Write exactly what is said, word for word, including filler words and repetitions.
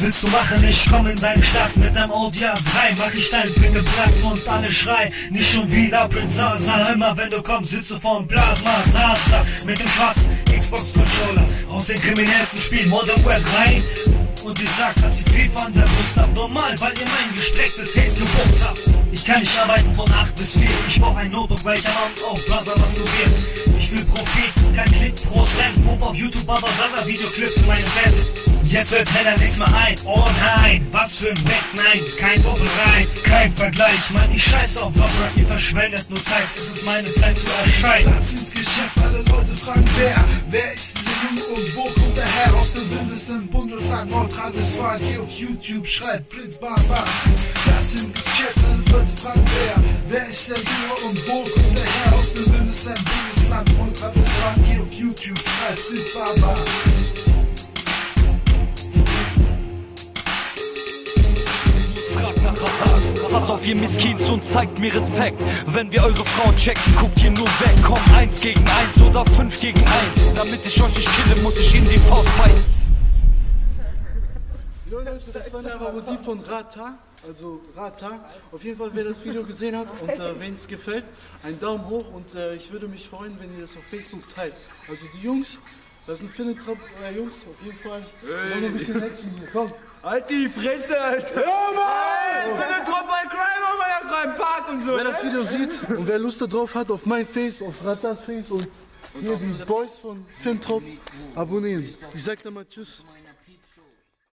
Was willst du machen? Ich komm in deine Stadt mit einem Audi A drei. Mach ich dein Finger platt und alle schreien. Nicht schon wieder Prince Zaza. Immer wenn du kommst, sitzt du vorm Plasma Zaza mit dem schwarzen Xbox-Controller aus den kriminellsten Spielen Modern Warfare rein. Und ihr sagt, dass ihr FIFA an der Brust habt. Normal, weil ihr mein gestrecktes Haze gebucht habt. Ich kann nicht arbeiten von acht bis vier. Ich brauch ein Notebook, weil ich am Abend auch Buzzer masturbiert. Ich will Profit, kein Klick pro Cent. Pump auf YouTube, aber Buzzer Videoclips in meinem Bett. Jetzt hört Heller nichts mehr ein. Oh nein, was für ein Bett, nein, kein Doppelrein, kein Vergleich. Mann, ich scheiße auf Doppelrein, ihr verschwendet nur Zeit. Es ist meine Zeit zu erscheinen. Platz ins Geschäft, alle Leute fragen wer. Wer ist dieser Junge und wo kommt er her? Aus dem wildesten Bundesland Nordrhein-Westfalen. Hier auf YouTube schreibt Prinz Baba. Platz ins Geschäft, alle Leute fragen wer. Wer ist der Junge und wo kommt er her? Aus dem wildesten Bundesland Nordrhein-Westfalen. Hier auf YouTube schreibt Prinz Baba. Pass auf ihr Miskins und zeigt mir Respekt. Wenn wir eure Frauen checken, guckt ihr nur weg. Komm, eins gegen eins oder fünf gegen eins. Damit ich euch nicht kille, muss ich in die Faust beißen. Leute, das war eine Parodie von Rata, also Rata. Auf jeden Fall, wer das Video gesehen hat und äh, wen es gefällt, einen Daumen hoch und äh, ich würde mich freuen, wenn ihr das auf Facebook teilt. Also die Jungs, das sind Finnetrop äh, Jungs, auf jeden Fall. Hey. Noch ein bisschen Action hier, komm. Halt die Fresse, Alter! Ja, Mann! Finnetrop bei Crime, aber ja, im Park und so. Wer das Video sieht und wer Lust darauf hat, auf mein Face, auf Ratas Face und hier die Boys von Finnetrop abonnieren. Ich sag dann mal Tschüss.